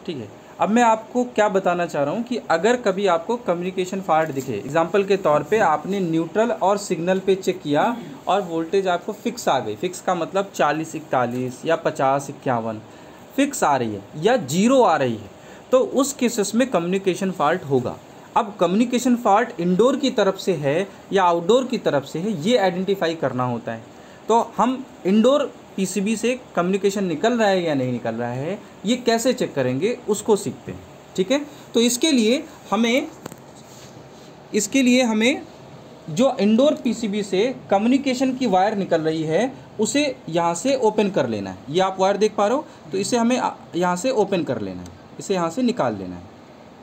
ठीक है। अब मैं आपको क्या बताना चाह रहा हूँ कि अगर कभी आपको कम्युनिकेशन फॉल्ट दिखे, एग्जांपल के तौर पे आपने न्यूट्रल और सिग्नल पे चेक किया और वोल्टेज आपको फिक्स आ गई, फिक्स का मतलब 40-41 या 50-51 फिक्स आ रही है या जीरो आ रही है, तो उस केसेस में कम्युनिकेशन फॉल्ट होगा। अब कम्युनिकेशन फॉल्ट इंडोर की तरफ से है या आउटडोर की तरफ से है, ये आइडेंटिफाई करना होता है। तो हम इंडोर पीसीबी से कम्युनिकेशन निकल रहा है या नहीं निकल रहा है, ये कैसे चेक करेंगे उसको सीखते हैं, ठीक है। तो इसके लिए हमें जो इंडोर पीसीबी से कम्युनिकेशन की वायर निकल रही है उसे यहाँ से ओपन कर लेना है। ये आप वायर देख पा रहे हो, तो इसे हमें यहाँ से ओपन कर लेना है, इसे यहाँ से निकाल लेना है।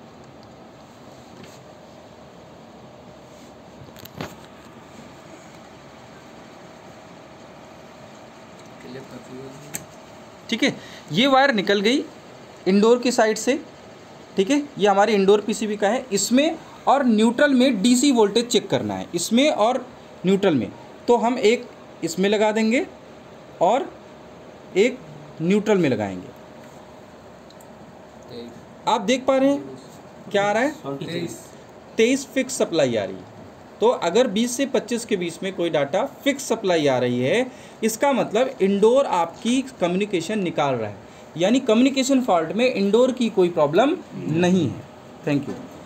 ठीक है, ये वायर निकल गई इंडोर की साइड से, ठीक है। ये हमारे इंडोर पीसीबी का है। इसमें और न्यूट्रल में डीसी वोल्टेज चेक करना है, इसमें और न्यूट्रल में। तो हम एक इसमें लगा देंगे और एक न्यूट्रल में लगाएंगे। आप देख पा रहे हैं क्या आ रहा है, 23 फिक्स सप्लाई आ रही है। तो अगर 20 से 25 के बीच में कोई डाटा फिक्स सप्लाई आ रही है, इसका मतलब इंडोर आपकी कम्युनिकेशन निकाल रहा है, यानी कम्युनिकेशन फॉल्ट में इंडोर की कोई प्रॉब्लम नहीं है। Thank you.